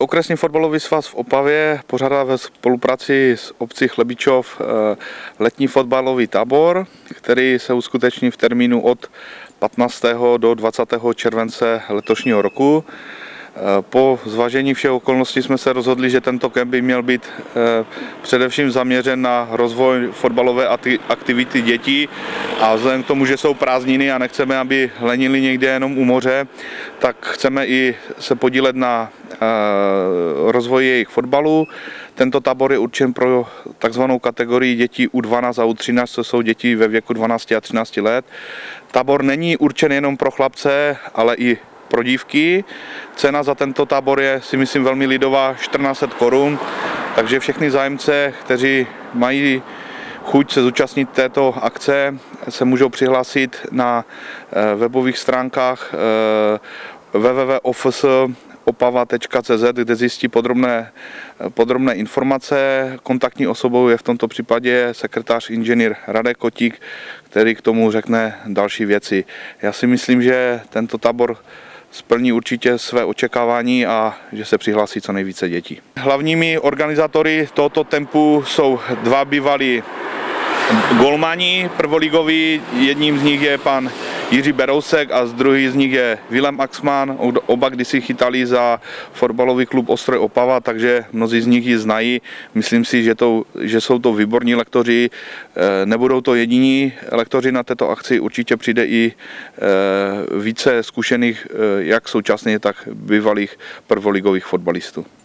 Okresní fotbalový svaz v Opavě pořádá ve spolupráci s obcí Chlebičov letní fotbalový tábor, který se uskuteční v termínu od 15. do 20. července letošního roku. Po zvážení všech okolností jsme se rozhodli, že tento kemp by měl být především zaměřen na rozvoj fotbalové aktivity dětí a vzhledem k tomu, že jsou prázdniny a nechceme, aby lenili někde jenom u moře, tak chceme i se podílet na rozvoji jejich fotbalu. Tento tábor je určen pro takzvanou kategorii dětí U12 a U13, to jsou děti ve věku 12 a 13 let. Tábor není určen jenom pro chlapce, ale i pro dívky. Cena za tento tábor je, si myslím, velmi lidová, 1400 korun, takže všechny zájemce, kteří mají chuť se zúčastnit této akce, se můžou přihlásit na webových stránkách www.ofsopava.cz, kde zjistí podrobné informace. Kontaktní osobou je v tomto případě sekretář inženýr Radek Kotík, který k tomu řekne další věci. Já si myslím, že tento tábor splní určitě své očekávání a že se přihlásí co nejvíce dětí. Hlavními organizátory tohoto tempu jsou dva bývalí golmani prvoligoví, jedním z nich je pan Jiří Berousek a druhý z nich je Vilém Axman. Oba kdysi chytali za fotbalový klub Ostroj Opava, takže mnozí z nich ji znají. Myslím si, že jsou to výborní lektoři. Nebudou to jediní lektoři na této akci, určitě přijde i více zkušených, jak současně, tak bývalých prvoligových fotbalistů.